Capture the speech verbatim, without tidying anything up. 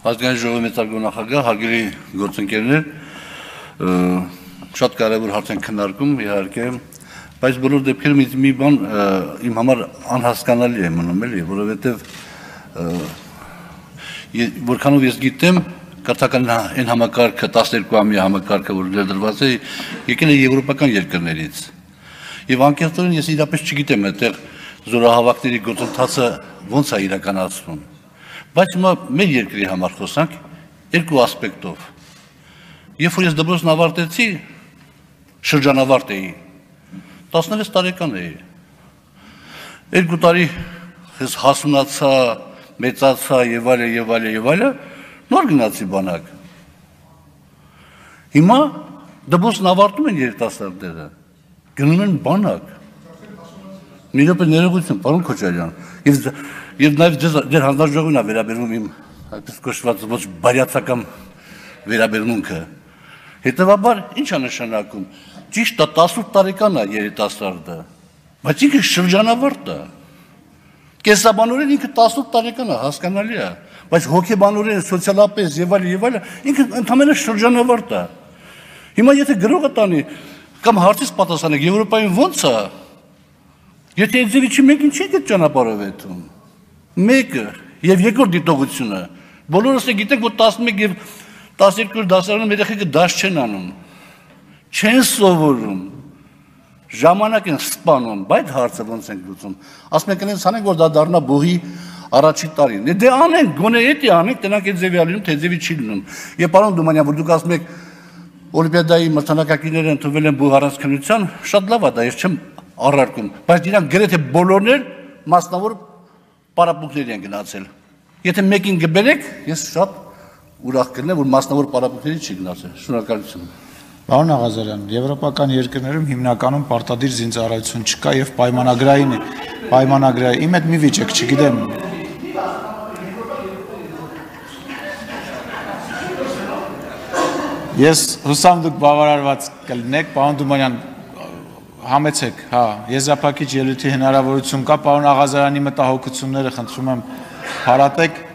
Ազգային ժողովի մեծարգո նախագահ, հարգելի գործընկերներ, շատ կարևոր հարց են քննարկում, իհարկե, բայց բոլոր դեպքերում մի բան իմ համար անհասկանալի է մնում, էլի, որովհետև որքանով ես գիտեմ, կրթական այն համակարգը, տասներկու ամյա համակարգը, որ ներդրված է, եկել է եվրոպական երկրներից։ Եվ անկեղծորեն ես իրապես չգիտեմ այդտեղ զորահավաքների գործընթացը ոնց է իրականացնում։ Բայց հիմա մեր երկրի համար խոսանք երկու ասպեկտով։ Երբ որ ես դպրոցն ավարտեցի, շրջանավարտ էի, տասնվեց տարեկան էի։ Երկու տարի ես հասունացա, մեծացա եւ այլը եւ այլը եւ այլը, նոր գնացի բանակ։ Հիմա դպրոցն ավարտում են երիտասարդները, գնում են բանակ։ Մի րոպե ներողություն, պարոն Քոչարյան, եւ եւ նաեւ ձեր հանձնաժողովին է վերաբերում իմ այսպես կոչված ոչ բարյացակամ վերաբերմունքը։ Հետևաբար ինչ է նշանակում։ Ճիշտ է տասնութ տարեկան է երիտասարդը, բայց ինքը շրջանավարտ է։ Կենսաբանորեն ինքը տասնութ տարեկան է, հասկանալի է, բայց հոգեբանորեն, սոցիալապես եւ այլ եւ այլ ինքը ընդհանրապես շրջանավարտ է։ Հիմա եթե գրողը տանի կամ հարցից պատասխանեք, Եվրոպայում ո՞նց է։ Եթե այդ ձևի չի մեկ ինչի՞ է ճանապարհով էթում։ Մեկը եւ երկրորդ դիտողությունը։ Բոլորս է գիտենք, որ տասնմեկ եւ տասներկու դասարանում երեխեքը դաս չեն անում։ Չեն սովորում։ Ժամանակ են սպանում, բայց հարցը ոնց են լուծում։ Ասում եք այնց անենք, որ դա դառնա բուհի առաջի տարին։ Դե անենք, գոնե էդի անենք, տնանք այդ ձևի ալինում, թե ձևի չի լինում։ Եվ պարոն Դումանյան, որ դուք ասում եք Օլիմպիադայի մրցանակակիրները ընդունվել են բուհ առանցքնության, շատ լավ է դա, ես չեմ առարկում, բայց իրանք գրեթե բոլորներ մասնավոր պարապմունքների են գնացել։ Եթե մեկին գբերեք, ես շատ ուրախ կլինեմ, որ մասնավոր պարապմունքների չի գնացել։ Շնորհակալություն։ Պարոն Աղազարյան, եվրոպական երկրներում հիմնականում պարտադիր զինծառայություն չկա եւ պայմանագրային է, պայմանագրային։ Իմ հետ մի վիճակ, չգիտեմ։ Ես հուսամ դուք բավարարված կլինեք, պարոն Դումանյան, համեցեք, հա, եզրափակիչ ելույթի հնարավորություն կա, պարոն Աղազարյանի մտահոգությունները խնդրում եմ հարատեք։